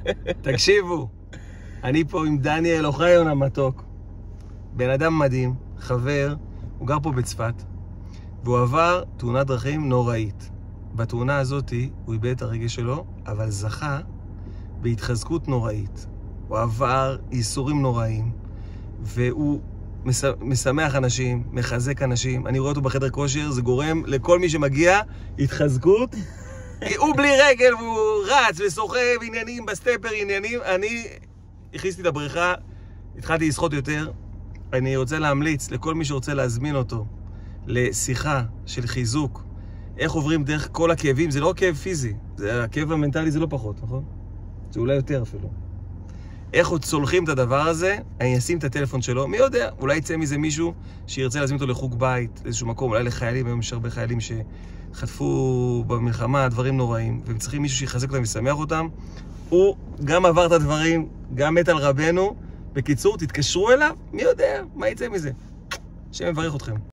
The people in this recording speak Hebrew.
תקשיבו, אני פה עם דניאל אוחיון המתוק. בן אדם מדהים, חבר, הוא גר פה בצפת, והוא עבר תאונת דרכים נוראית. בתאונה הזאת הוא איבד את הרגש שלו, אבל זכה בהתחזקות נוראית. הוא עבר איסורים נוראים, והוא משמח אנשים, מחזק אנשים. אני רואה אותו בחדר כושר, זה גורם לכל מי שמגיע התחזקות. הוא בלי רגל והוא רץ וסוחב עניינים בסטפר עניינים. אני הכניסתי את הבריכה, התחלתי לשחות יותר. אני רוצה להמליץ לכל מי שרוצה להזמין אותו לשיחה של חיזוק, איך עוברים דרך כל הכאבים. זה לא כאב פיזי, זה הכאב המנטלי, זה לא פחות, נכון? זה אולי יותר אפילו. איך עוד צולחים את הדבר הזה? אני אשים את הטלפון שלו, מי יודע, אולי יצא מזה מישהו שירצה להזמין אותו לחוג בית, לאיזשהו מקום, אולי לחיילים, היום יש הרבה חיילים שחטפו במלחמה דברים נוראים, והם צריכים מישהו שיחזק אותם וישמח אותם. הוא גם עבר את הדברים, גם מת על רבנו. בקיצור, תתקשרו אליו, מי יודע, מה יצא מזה? השם מברך אתכם.